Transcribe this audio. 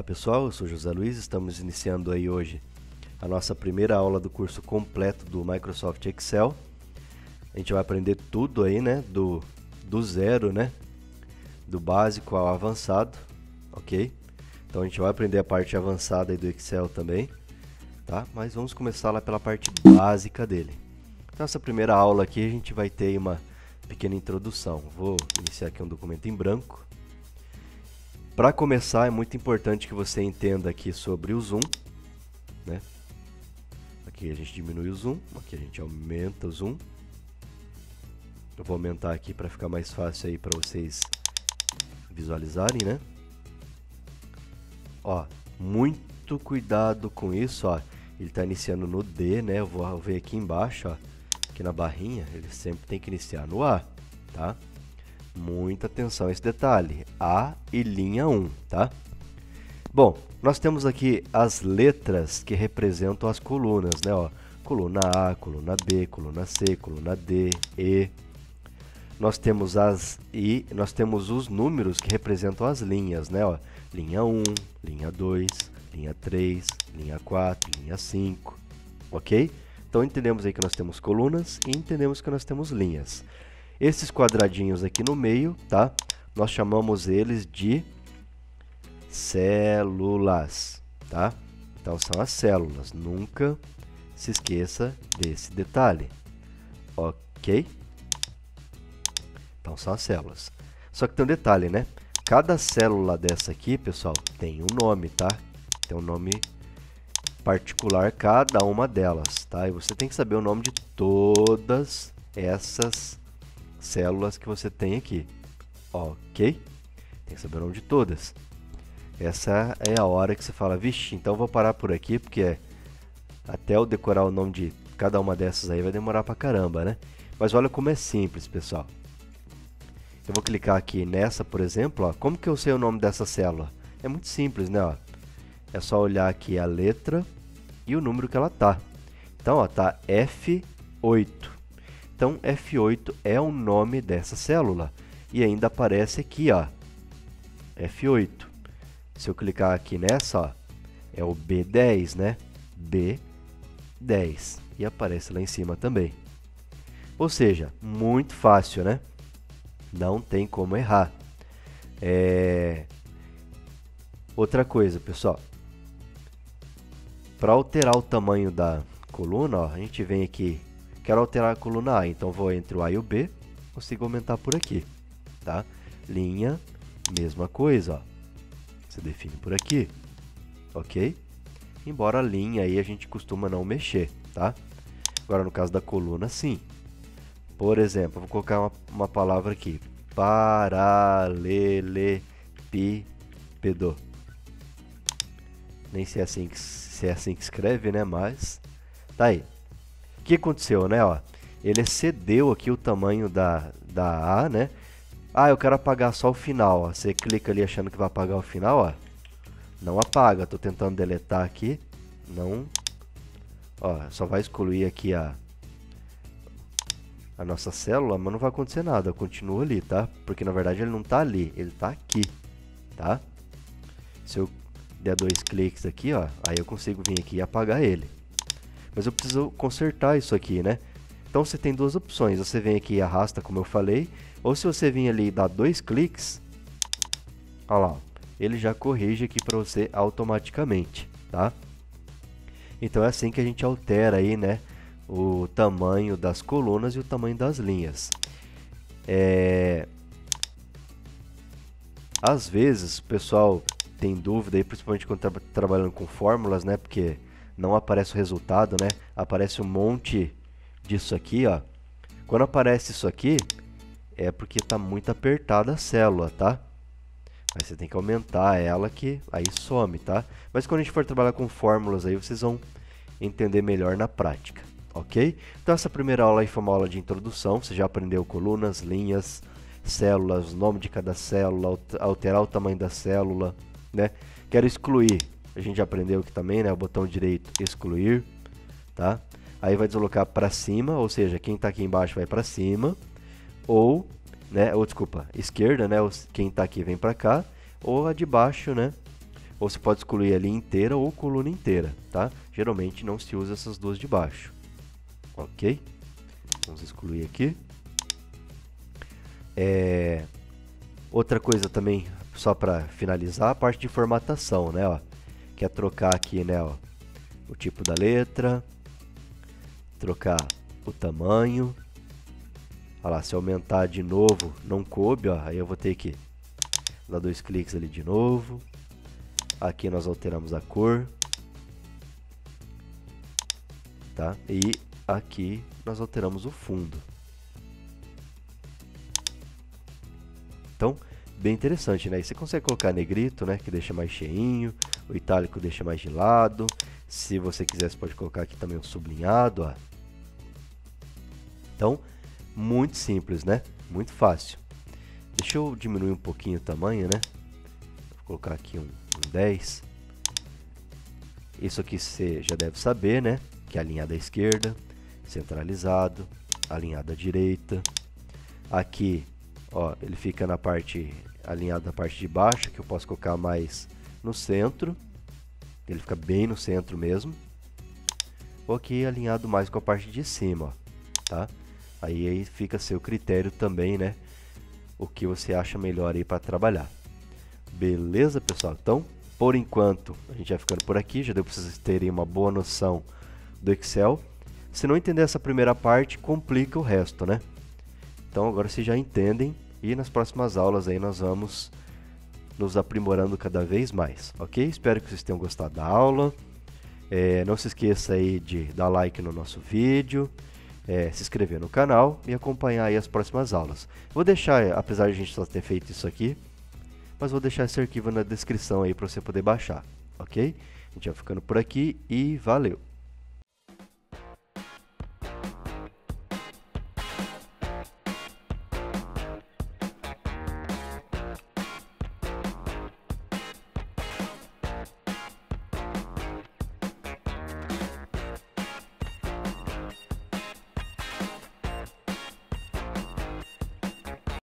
Olá pessoal, eu sou José Luiz, estamos iniciando aí hoje a nossa primeira aula do curso completo do Microsoft Excel. A gente vai aprender tudo aí, né, do zero, né, do básico ao avançado, ok? Então a gente vai aprender a parte avançada aí do Excel também, tá? Mas vamos começar lá pela parte básica dele. Então essa primeira aula aqui a gente vai ter uma pequena introdução. Vou iniciar aqui um documento em branco. Para começar, é muito importante que você entenda aqui sobre o zoom, né? Aqui a gente diminui o zoom, aqui a gente aumenta o zoom. Eu vou aumentar aqui para ficar mais fácil aí para vocês visualizarem, né? Ó, muito cuidado com isso, ó. Ele está iniciando no D, né? Eu vou ver aqui embaixo, ó, aqui na barrinha, ele sempre tem que iniciar no A, tá? Muita atenção a esse detalhe, A e linha 1, tá? Bom, nós temos aqui as letras que representam as colunas, né? Ó, coluna A, coluna B, coluna C, coluna D, E. Nós temos nós temos os números que representam as linhas, né? Ó, linha 1, linha 2, linha 3, linha 4, linha 5, ok? Então entendemos aí que nós temos colunas e entendemos que nós temos linhas. Esses quadradinhos aqui no meio, tá? Nós chamamos eles de células, tá? Então são as células, nunca se esqueça desse detalhe, ok? Então são as células. Só que tem um detalhe, né? Cada célula dessa aqui, pessoal, tem um nome, tá? Tem um nome particular cada uma delas, tá? E você tem que saber o nome de todas essas células que você tem aqui, ok? Tem que saber o nome de todas. Essa é a hora que você fala, vixe, então vou parar por aqui, porque até eu decorar o nome de cada uma dessas aí vai demorar pra caramba, né? Mas olha como é simples, pessoal. Eu vou clicar aqui nessa, por exemplo, ó. Como que eu sei o nome dessa célula? É muito simples, né? Ó. É só olhar aqui a letra e o número que ela tá. Então, ó, tá F8. Então, F8 é o nome dessa célula. E ainda aparece aqui, ó, F8. Se eu clicar aqui nessa, ó, é o B10, né? B10. E aparece lá em cima também. Ou seja, muito fácil, né? Não tem como errar. Outra coisa, pessoal. Para alterar o tamanho da coluna, ó, a gente vem aqui. Quero alterar a coluna A, então vou entre o A e o B, consigo aumentar por aqui, tá? Linha, mesma coisa, ó. Você define por aqui, ok? Embora a linha aí a gente costuma não mexer, tá? Agora no caso da coluna, sim. Por exemplo, eu vou colocar uma palavra aqui, paralelepípedo. Nem sei se é assim que escreve, né? Mas tá aí. O que aconteceu, né? Ó, ele excedeu aqui o tamanho da A, né? Ah, eu quero apagar só o final. Ó. Você clica ali achando que vai apagar o final, ó. Não apaga. Estou tentando deletar aqui. Não. Ó, só vai excluir aqui a nossa célula, mas não vai acontecer nada. Continua ali, tá? Porque na verdade ele não está ali, ele está aqui, tá? Se eu der 2 cliques aqui, ó, aí eu consigo vir aqui e apagar ele. Mas eu preciso consertar isso aqui, né? Então você tem duas opções. Você vem aqui e arrasta, como eu falei. Ou se você vir ali e dar 2 cliques, olha lá, ele já corrige aqui para você automaticamente, tá? Então é assim que a gente altera aí, né? O tamanho das colunas e o tamanho das linhas. Às vezes o pessoal tem dúvida aí, principalmente quando está trabalhando com fórmulas, né? Porque não aparece o resultado, né? Aparece um monte disso aqui, ó. Quando aparece isso aqui, é porque está muito apertada a célula, tá? Aí você tem que aumentar ela que aí some, tá? Mas quando a gente for trabalhar com fórmulas aí, vocês vão entender melhor na prática, ok? Então essa primeira aula aí foi uma aula de introdução. Você já aprendeu colunas, linhas, células, nome de cada célula, alterar o tamanho da célula, né? Quero excluir. A gente já aprendeu aqui também, né? O botão direito, excluir, tá? Aí vai deslocar para cima, ou seja, quem está aqui embaixo vai para cima, ou, né? Ou desculpa, esquerda, né? Quem está aqui vem para cá, ou a de baixo, né? Ou você pode excluir a linha inteira ou coluna inteira, tá? Geralmente não se usa essas duas de baixo. Ok? Vamos excluir aqui. Outra coisa também, só para finalizar, a parte de formatação, né? Ó, que é trocar aqui, né? Ó, o tipo da letra, trocar o tamanho. Olha lá, se aumentar de novo, não coube, ó, aí eu vou ter que dar 2 cliques ali de novo. Aqui nós alteramos a cor, tá? E aqui nós alteramos o fundo. Então, bem interessante, né? E você consegue colocar negrito, né? Que deixa mais cheinho. O itálico deixa mais de lado. Se você quiser, você pode colocar aqui também o sublinhado, ó. Então, muito simples, né? Muito fácil. Deixa eu diminuir um pouquinho o tamanho, né? Vou colocar aqui um 10. Isso aqui você já deve saber, né? Que é alinhado à esquerda, centralizado, alinhado à direita. Aqui, ó, ele fica na parte alinhado na parte de baixo, que eu posso colocar mais no centro. Ele fica bem no centro mesmo. Ou aqui alinhado mais com a parte de cima, ó, tá? Aí fica a seu critério também, né? O que você acha melhor aí para trabalhar. Beleza, pessoal? Então, por enquanto, a gente vai ficando por aqui. Já deu para vocês terem uma boa noção do Excel. Se não entender essa primeira parte, complica o resto, né? Então, agora vocês já entendem. E nas próximas aulas aí nós vamos nos aprimorando cada vez mais, ok? Espero que vocês tenham gostado da aula. Não se esqueça aí de dar like no nosso vídeo. Se inscrever no canal e acompanhar aí as próximas aulas. Vou deixar, apesar de a gente só ter feito isso aqui, mas vou deixar esse arquivo na descrição aí para você poder baixar, ok? A gente vai ficando por aqui e valeu!